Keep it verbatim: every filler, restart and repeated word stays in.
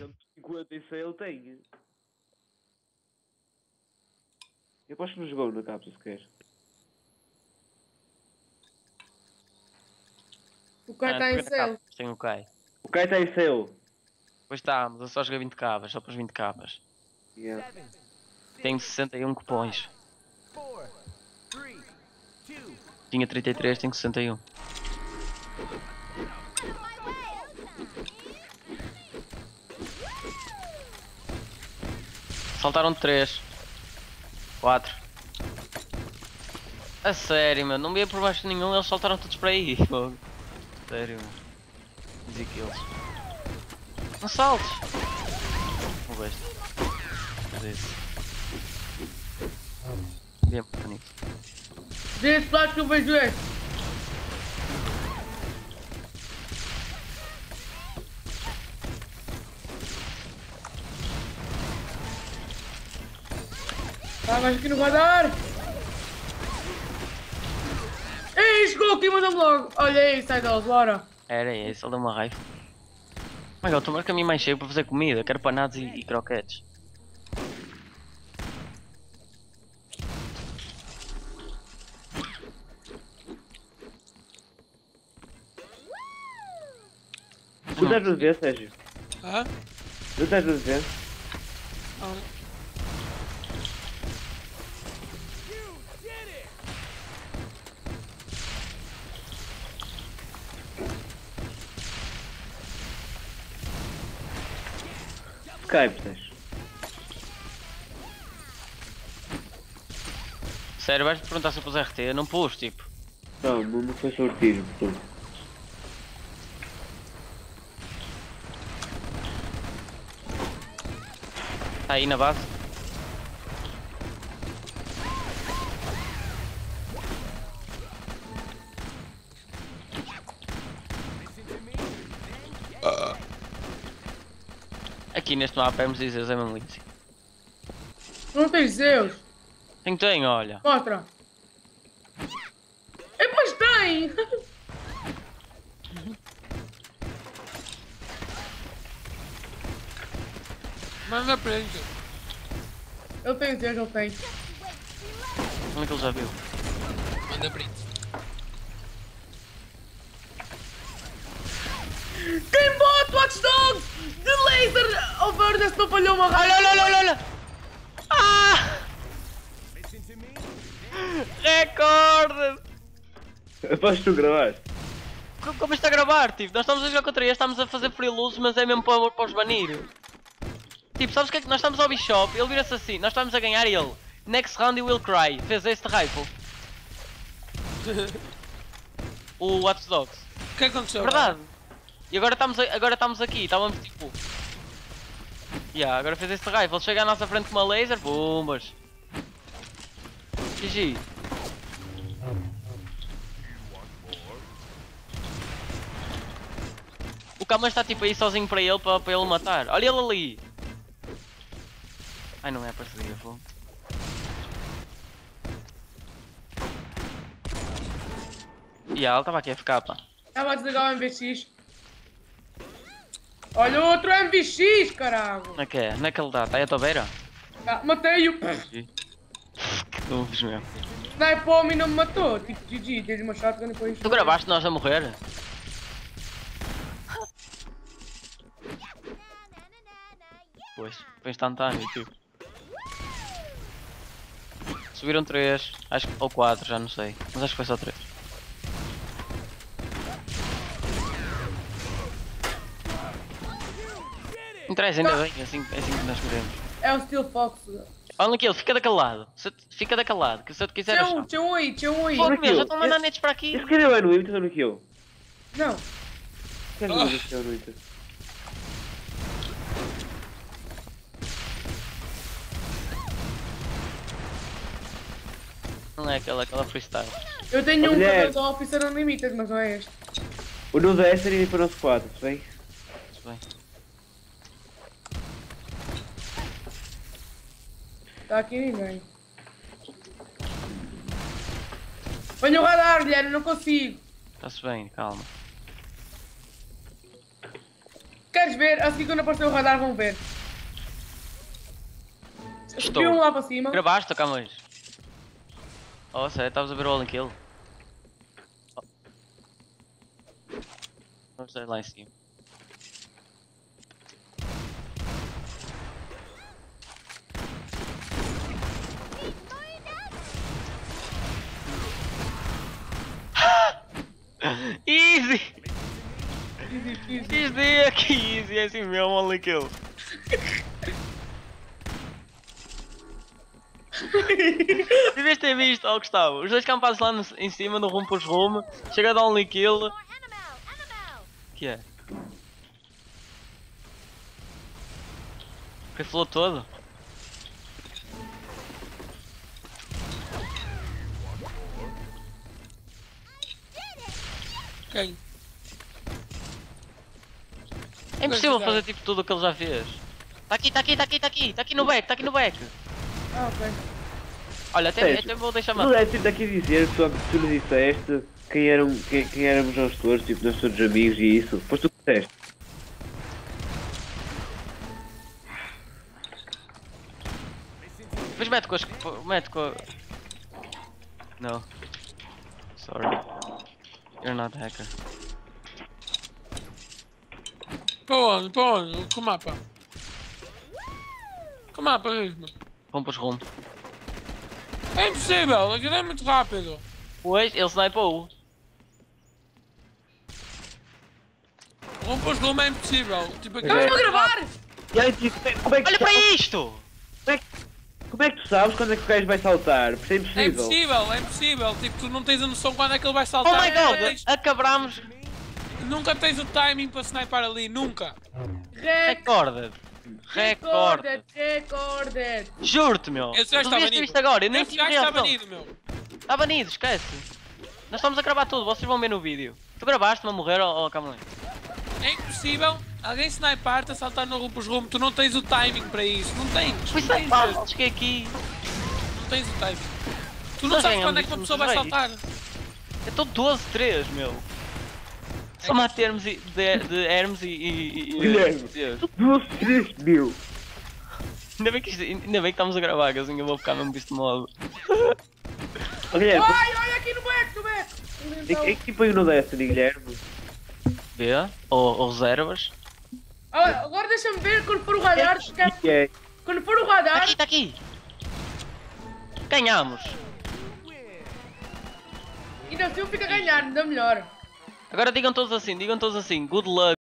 Tanto cinquenta e seis ele tem. Eu aposto que não jogou na cápsula sequer. O Kai está em céu. Tem o Kai. O Kai está em céu. Pois está, mas eu só joguei vinte capas, só para os vinte capas. Yeah. Tenho sessenta e um cupons. Tinha trinta e três, tenho sessenta e um. Saltaram três. quatro. A sério, meu, não me ia por baixo nenhum, eles saltaram todos para aí. Fogo. Sério, meu. Dizia que eles. Não saltes! Não gosto. Mas é isso. Bem bonito. Desse lado que eu vejo esse. Ah, mas aqui não vai dar. Ei, chegou aqui, manda-me logo. Olha aí, sai delas, bora. Era isso, ele deu uma raiva. Mas eu estou a caminho mais cheio para fazer comida, quero panados e, e croquetes. Tu estás a ver, Sérgio? Hã? Tu estás a ver? Não. Skype, Sérgio. Sério, vais-me perguntar se eu pus R T? Eu não pus, tipo. Não, não não foi sortido, portanto. Está aí na base. Aqui neste mapa é dizer é mesmo lindo. Não tens Zeus. Tem, tem, olha. Mostra. É, pois tem. Manda print. Eu tenho Zeus, eu tenho. Como é que ele já viu? Manda print. Quem bota Watch Dogs de laser over desse não falhou uma Olha, olha, olha, olha, olha! Ah! Recorde! Aposto que tu gravaste. Co- Como está a gravar, tipo? Nós estamos a jogar contra ele, estamos a fazer free lose, mas é mesmo para, para os banir. Tipo, sabes o que é que nós estamos ao Bishop? Ele vira-se assim, nós estamos a ganhar e ele. Next round he will cry. Fez este rifle. O Watch Dogs. O que aconteceu? Verdade. E agora estamos, a- agora estamos aqui, estávamos tipo. Yeah, agora fez este rifle. Chega à nossa frente com uma laser, bombas. G G. O Kama está tipo aí sozinho para ele, para, para ele matar. Olha ele ali. Ai, não é a parceria, pô. E yeah, ele estava aqui a ficar, pá. Estava a desligar o M V X. Olha o outro M V X, caralho. Onde é que é? Onde é que ele está? Está aí a tua beira? Ah, matei-o. Que dúvidas mesmo. Snipou-me e não me matou. Tipo, G G, tens uma shotgun e depois... Tu gravaste nós a morrer? Pois, foi instantâneo, tipo. Subiram três, acho que, ou quatro, já não sei. Mas acho que foi só três. Não interessa, ainda bem, é assim, é assim que nós queremos. É o Steel Fox. Olha aquilo, fica daquele lado. Se, fica daquele lado, que se eu te quiser Tinha um, achar. tinha um aí, tinha um aí. Fogo Olha meu, já aquilo. estão a mandar Esse- netos para aqui. Esse cara é no Inter ou no que eu? Não. Quem é que esse é no Inter? Não é aquela, aquela freestyle. Eu tenho um Mulher. para do Officer Unlimited, mas não é este. O Nudo é essa e para o nosso quadro, se bem? Tudo bem. Está aqui ninguém. Ponha o radar, Guilherme, não consigo. Está-se bem, calma. Quem queres ver, assim quando aparecer o radar vão ver. Estou. Subiu um lá para cima. Gravaste ou Camões? Oh, sério, estavas a ver o All in Kill? Oh. Vamos ver lá em cima. Easy! Easy aqui, easy, é assim mesmo, All in Kill. Devias ter visto, oh Gustavo, os dois campados lá no, em cima no rumo pros rumo, chega a dar um kill. Que é? Riflou todo? Quem? É impossível fazer tipo tudo o que ele já fez. Tá aqui, tá aqui, tá aqui, tá aqui, tá aqui no back, tá aqui no back. Ah, ok. Olha, até, Sérgio, até vou deixar Não matar. é tipo daqui dizer que tu, tu me disseste quem, eram, quem, quem éramos nós todos, tipo, nós todos amigos e isso. Depois tu disseste. Depois mete com as. Mete com a. No. Sorry. You're not hacker. Para onde? Para onde? Com o mapa? Com o mapa mesmo. Vamos pros rumo. É impossível, aquilo é muito rápido. Pois, ele snipou. Um para os rumo é impossível. Tipo, aquilo Estamos é a gravar! E aí, tipo, como é que Olha tu para sabes- isto! Como é, que, como é que tu sabes quando é que o gajo vai saltar? Porque é É impossível. impossível, é impossível. Tipo, tu não tens a noção quando é que ele vai Oh saltar. my god! Tens- Acabamos. Nunca tens o timing para sniper ali, nunca. Rec, Recorded. Recorded. recorded, recorded. Juro-te, meu. Esse Tu gajo está devias ter banido. visto agora, eu nem Esse tive gajo está reação. banido, meu. Está banido, esquece. Nós estamos a gravar tudo, vocês vão ver no vídeo. Tu gravaste-me a morrer ou oh, Camões? É impossível alguém snipar-te a saltar no rupos rumo. Tu não tens o timing para isso. Não tens. Por isso Não é tens, fácil, cheguei aqui. não tens o timing. Tu não Nós sabes ganhamos quando é que uma isto pessoa nos vai reis. saltar. Eu estou doze três, meu. Só que- matar termos de, de Hermes e. e, e Guilherme. Deus. Nossa, três mil. Ainda bem, que isto- ainda bem que estamos a gravar, que assim eu vou ficar mesmo visto modo. Oh, Guilherme, Ai, olha aqui no back, no back. em, em que tipo aí no Destiny, Guilherme? Vê? Ou, ou reservas. Ah, agora deixa-me ver quando for o radar. E é. Quando for o Está radar. aqui, está aqui. Ganhamos. Ainda assim fica a ganhar, ainda melhor. Agora digam todos assim, digam todos assim, good luck.